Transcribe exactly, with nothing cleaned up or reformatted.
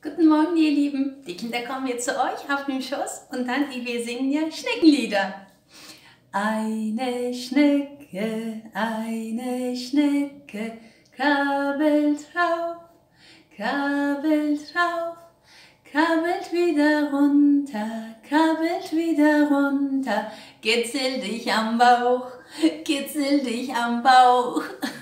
Guten Morgen, ihr Lieben. Die Kinder kommen jetzt zu euch auf den Schoß und dann, wir singen ja Schneckenlieder. Eine Schnecke, eine Schnecke, krabbelt rauf, krabbelt rauf, krabbelt wieder runter, krabbelt wieder runter, kitzel dich am Bauch, kitzel dich am Bauch.